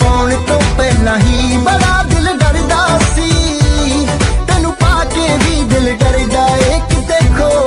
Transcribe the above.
ਆਉਣ ਤੋਂ ਪਹਿਲਾਂ ਹੀ ਬੜਾ ਦਿਲ ਡਰਦਾ ਸੀ, ਤੈਨੂੰ ਪਾ ਕੇ ਵੀ ਦਿਲ ਡਰਦਾ ਏ ਕਿਤੇ ਖੋ